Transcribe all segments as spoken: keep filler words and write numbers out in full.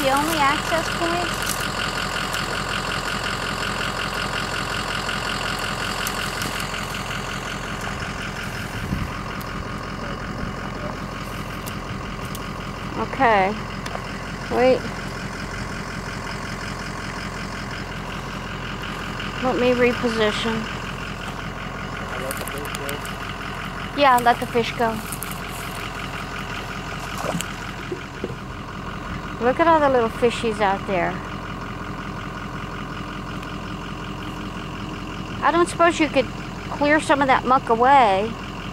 the only access point? Okay. Wait. Let me reposition. Yeah, let the fish go. Look at all the little fishies out there. I don't suppose you could clear some of that muck away.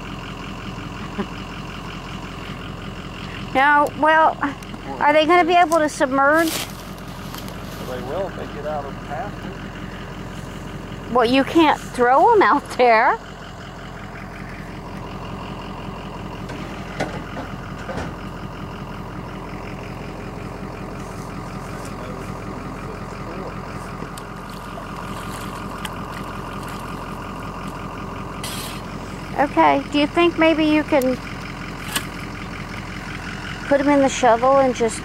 No, well, are they going to be able to submerge? Well, they will if they get out of the pasture. Well, you can't throw them out there. Okay, do you think maybe you can put them in the shovel and just...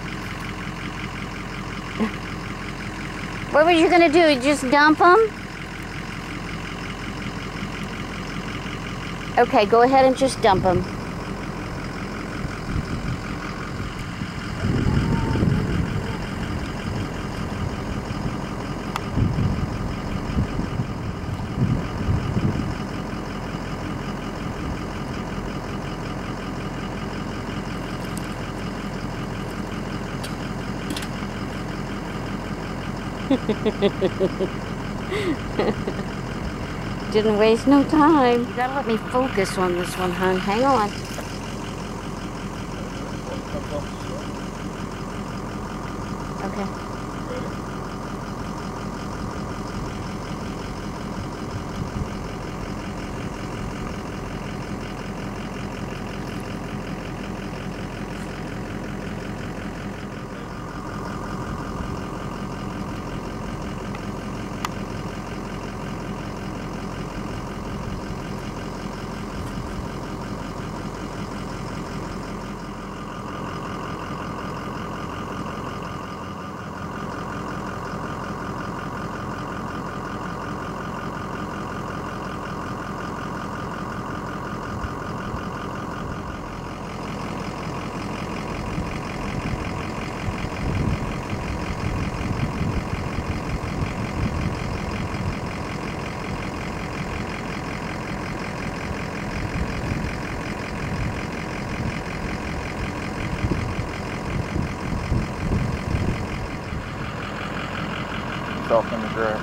What were you going to do? Just dump them? Okay, go ahead and just dump them. Didn't waste no time. You gotta let me focus on this one, hon. Hang on. Okay. Off in the grass.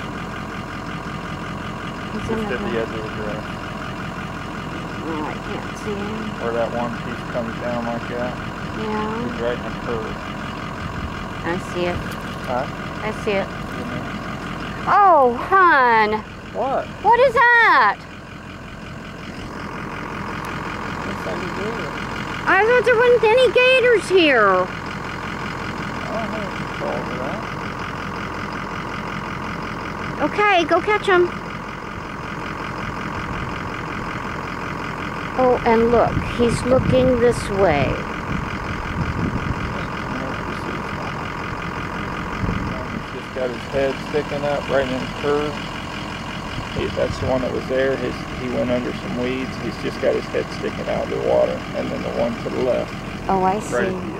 He's Just in the at the grass. edge of the grass. Oh, I can't see him. Where that one piece comes down like that. Yeah. He's right in the curve. I see it. Huh? I see it. Oh, hon. What? What is that? What's that you doing? I thought there wasn't any gators here. I don't have control over that. Okay, go catch them. Oh, and look, he's looking this way. He's just got his head sticking up right in the curve. He, that's the one that was there. His, he went under some weeds. He's just got his head sticking out of the water. And then the one to the left. Oh, I Right at see. the